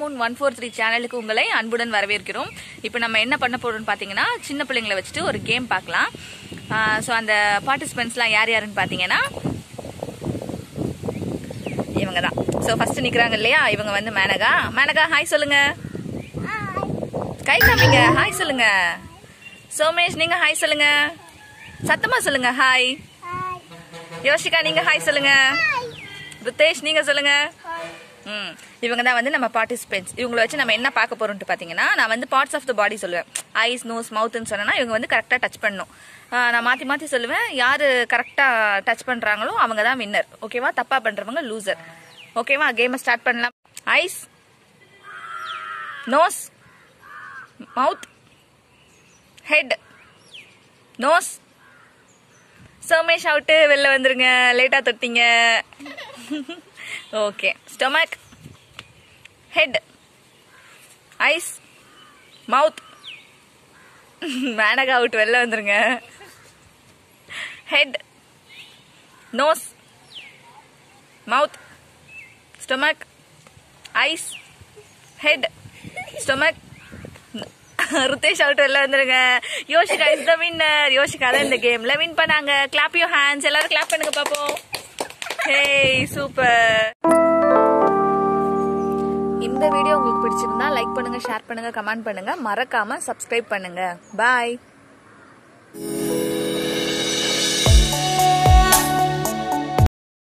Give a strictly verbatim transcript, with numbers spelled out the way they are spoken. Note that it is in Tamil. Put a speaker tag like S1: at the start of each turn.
S1: மூன் ஒன் ஃபோர் த்ரீ சேனலுக்கு உங்களை அன்புடன் வரவேற்கிறோம். இப்போ நம்ம என்ன பண்ண போறோம்னு பாத்தீங்கன்னா, சின்ன பிள்ளைங்களை வச்சுட்டு ஒரு கேம் பார்க்கலாம். ஸோ அந்த பார்ட்டிசிபென்ட்ஸ்லாம் யார் யாருன்னு பாத்தீங்கன்னா இவங்க தான். ஸோ ஃபர்ஸ்ட் நிக்கிறாங்க இல்லையா, இவங்க வந்து மேனகா. மேனகா ஹாய் சொல்லுங்க. கை காமிங்க, ஹாய் சொல்லுங்க. சோமேஷ் நீங்க ஹாய் சொல்லுங்க, சத்தமா சொல்லுங்க ஹாய். யோஷிகா நீங்க ஹாய் சொல்லுங்க. ருத்தேஷ் நீங்க சொல்லுங்க. ம் இவங்க தான் வந்து நம்ம பார்ட்டிசிபென்ட்ஸ். இவங்களை வச்சு நம்ம என்ன பார்க்க போறோம்னு பாத்தீங்கன்னா, நான் வந்து பார்ட்ஸ் ஆஃப் த பாடி சொல்லுவேன். ஐஸ், நோஸ், மவுத்னு சொன்னா இவங்க வந்து கரெக்டா டச் பண்ணும். நான் மாத்தி மாத்தி சொல்லுவேன். யாரு கரெக்டா டச் பண்றாங்களோ அவங்க தான் வின்னர். ஓகேவா? தப்பா பண்றவங்க லூசர். ஓகேவா? கேமை ஸ்டார்ட் பண்ணலாம். Eyes, nose, mouth, head, nose. Somesh out, வெளில வந்துருங்க, லேட்டா தொட்டீங்க. Okay. Stomach, head, eyes, mouth. Menaka out, வெளில வந்துருங்க. Head, nose, mouth, stomach, eyes, head, stomach. Ruthesh out, வெளில வந்துருங்க. யோஷிகா இஸ் த வின்னர். யோஷிகா தான் இந்த கேம்ல வின் பண்ணாங்க. Clap your hands. எல்லாரும் கிளாப் பண்ணுங்க பாப்போம். Hey super. இந்த வீடியோ உங்களுக்கு பிடிச்சிருந்தா லைக் பண்ணுங்க, ஷேர் பண்ணுங்க, கமெண்ட் பண்ணுங்க. மறக்காம சப்ஸ்கிரைப் பண்ணுங்க. பாய்.